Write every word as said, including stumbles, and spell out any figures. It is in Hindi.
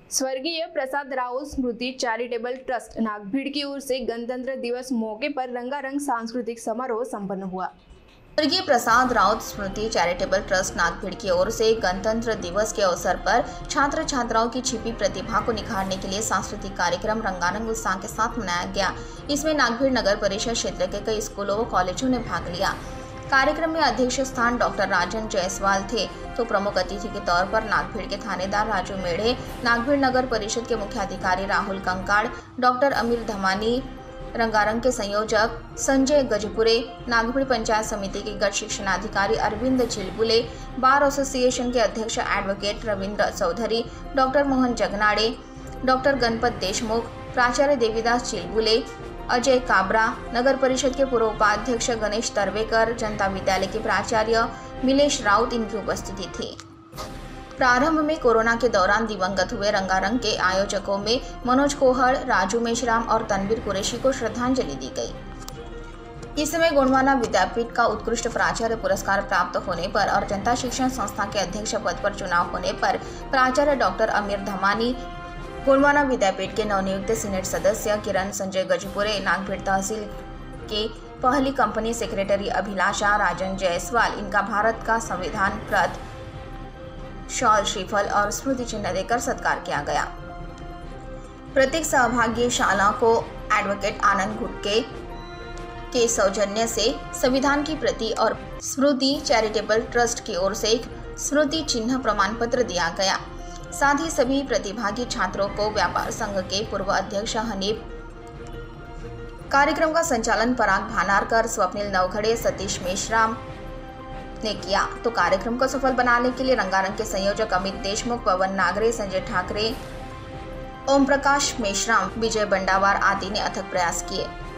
स्वर्गीय प्रसाद राउत स्मृति चैरिटेबल ट्रस्ट नागभीड़ की ओर से गणतंत्र दिवस मौके पर रंगारंग सांस्कृतिक समारोह संपन्न हुआ। स्वर्गीय प्रसाद राउत स्मृति चैरिटेबल ट्रस्ट नागभीड़ की ओर से गणतंत्र दिवस के अवसर पर छात्र छात्राओं की छिपी प्रतिभा को निखारने के लिए सांस्कृतिक कार्यक्रम रंगारंग उत्साह के साथ मनाया गया। इसमें नागभीड़ नगर परिषद क्षेत्र के कई स्कूलों व कॉलेजों ने भाग लिया। कार्यक्रम में अध्यक्ष स्थान डॉक्टर राजन जायसवाल थे, तो प्रमुख अतिथि के तौर पर नागभीड़ के थानेदार राजू मेढ़े, नागभीड़ नगर परिषद के मुख्याधिकारी राहुल कंकाड़, डॉक्टर अमीर धमानी, रंगारंग के संयोजक संजय गजपुरे, नागभीड़ पंचायत समिति के गढ़ शिक्षणाधिकारी अरविंद चिलबुले, बार एसोसिएशन के अध्यक्ष advocate Ravindra Chaudhari, doctor Mohan Jagnade, doctor Ganpat Deshmukh, प्राचार्य देवीदास चिलबुले, अजय काबरा, नगर परिषद के पूर्व उपाध्यक्ष गणेश तरवेकर, जनता विद्यालय के प्राचार्य मिलेश राउत इनकी उपस्थिति थी। प्रारंभ में कोरोना के दौरान दिवंगत हुए रंगारंग के आयोजकों में मनोज कोहड़, राजू मेश्राम और तनवीर कुरैशी को श्रद्धांजलि दी गई। इस समय गोंडवाना विद्यापीठ का उत्कृष्ट प्राचार्य पुरस्कार प्राप्त होने पर और जनता शिक्षण संस्था के अध्यक्ष पद पर चुनाव होने पर प्राचार्य डॉक्टर अमीर धमानी, गोंडवाना विद्यापीठ के नवनियुक्त सीनेट सदस्य किरण संजय गजपुरे, नागभीड़ तहसील के पहली कंपनी सेक्रेटरी अभिलाषा राजन जायसवाल, इनका भारत का संविधान प्रत शॉल, श्रीफल और स्मृति चिन्ह देकर सत्कार किया गया। प्रत्येक सहभागी शाला को एडवोकेट आनंद घुटके के सौजन्य से संविधान की प्रति और स्मृति चैरिटेबल ट्रस्ट की ओर से एक स्मृति चिन्ह प्रमाण पत्र दिया गया। साथ ही सभी प्रतिभागी छात्रों को व्यापार संघ के पूर्व अध्यक्ष हनीफ, कार्यक्रम का संचालन पराग भानारकर, स्वप्निल नवघड़े, सतीश मेश्राम ने किया, तो कार्यक्रम को सफल बनाने के लिए रंगारंग के संयोजक अमित देशमुख, पवन नागरे, संजय ठाकरे, ओम प्रकाश मेश्राम, विजय बंडावार आदि ने अथक प्रयास किए।